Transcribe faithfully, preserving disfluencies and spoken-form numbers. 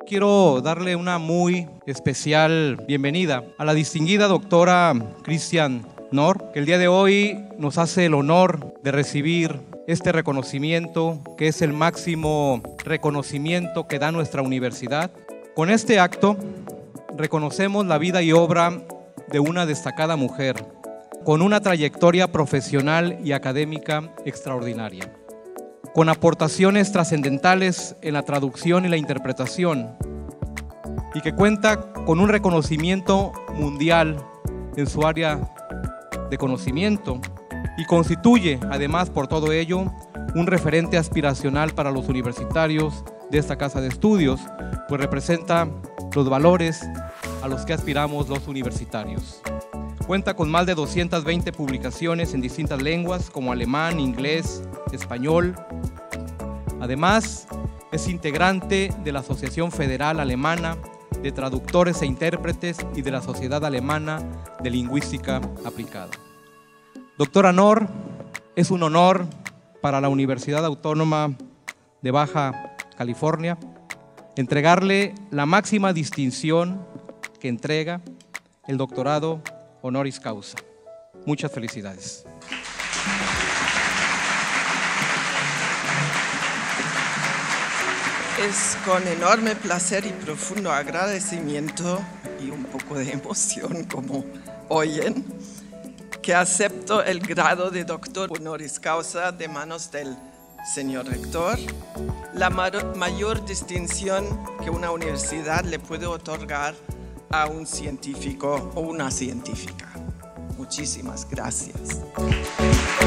Quiero darle una muy especial bienvenida a la distinguida doctora Christian Knorr, que el día de hoy nos hace el honor de recibir este reconocimiento, que es el máximo reconocimiento que da nuestra universidad. Con este acto reconocemos la vida y obra de una destacada mujer, con una trayectoria profesional y académica extraordinaria, con aportaciones trascendentales en la traducción y la interpretación, y que cuenta con un reconocimiento mundial en su área de conocimiento y constituye, además, por todo ello, un referente aspiracional para los universitarios de esta casa de estudios, pues representa los valores a los que aspiramos los universitarios. Cuenta con más de doscientas veinte publicaciones en distintas lenguas como alemán, inglés, español. Además, es integrante de la Asociación Federal Alemana de Traductores e Intérpretes y de la Sociedad Alemana de Lingüística Aplicada. Doctora Knorr, es un honor para la Universidad Autónoma de Baja California entregarle la máxima distinción que entrega el doctorado honoris causa. Muchas felicidades. Es con enorme placer y profundo agradecimiento y un poco de emoción, como oyen, que acepto el grado de doctor honoris causa de manos del señor rector, la mayor distinción que una universidad le puede otorgar a un científico o una científica. Muchísimas gracias.